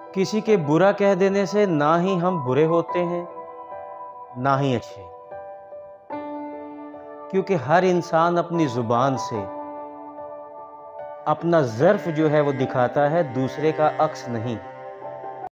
किसी के बुरा कह देने से ना ही हम बुरे होते हैं ना ही अच्छे, क्योंकि हर इंसान अपनी जुबान से अपना ज़र्फ जो है वो दिखाता है, दूसरे का अक्स नहीं।